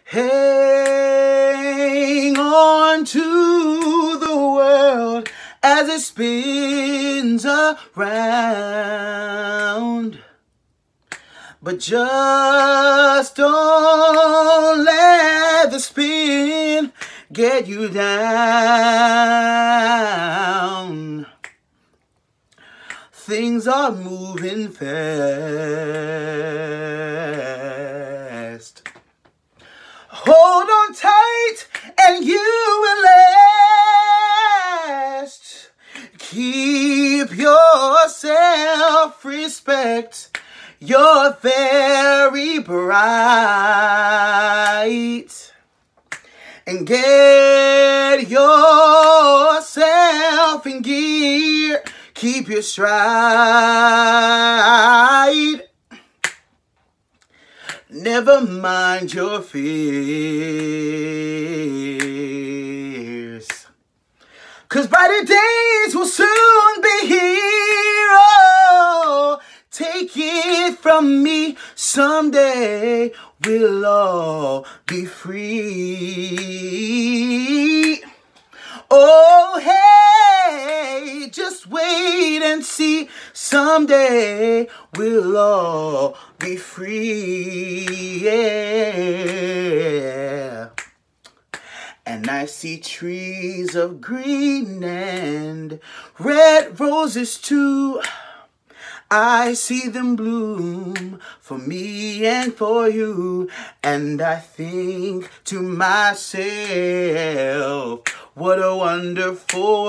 Hang on to the world as it spins around. But just don't let the spin get you down. Things are moving fast. Hold on tight and you will last. Keep your self-respect. You're very bright. And get yourself in gear. Keep your stride. Never mind your fears. 'Cause brighter days will soon be here. Oh, take it from me, someday we'll all be free. Oh, hey, just wait and see. Someday we'll all be free, yeah. And I see trees of green and red roses too. I see them bloom for me and for you. And I think to myself, what a wonderful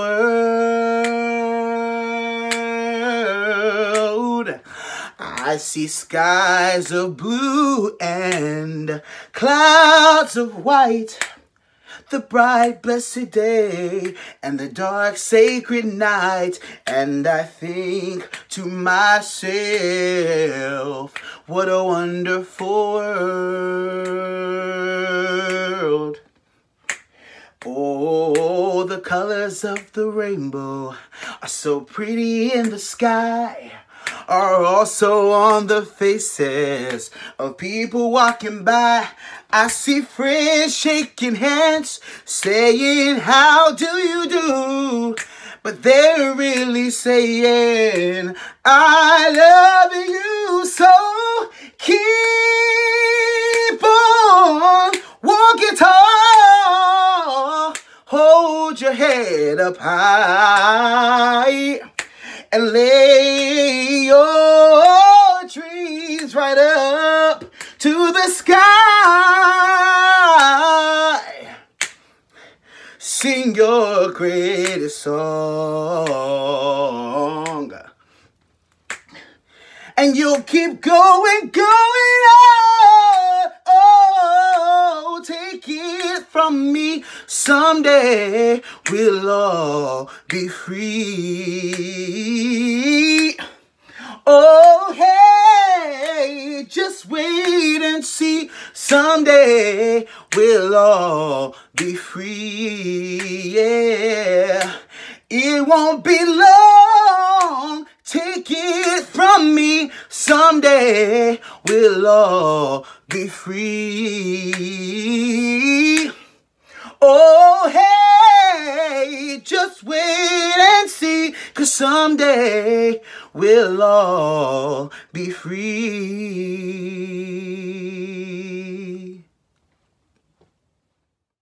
world. I see skies of blue and clouds of white. The bright, blessed day and the dark, sacred night. And I think to myself, what a wonderful world. Oh, the colors of the rainbow are so pretty in the sky, are also on the faces of people walking by. I see friends shaking hands, saying, how do you do? But they're really saying, I love you. So keep on walking tall, hold your head up high, and lay your dreams right up to the sky. Sing your greatest song, and you'll keep going on. Oh, take it from me, someday we'll all be free. Oh, hey, just wait and see. Someday we'll all be free, yeah. It won't be long, take it from me. Someday we'll all be free. Oh, hey, just wait and see, 'cause someday we'll all be free.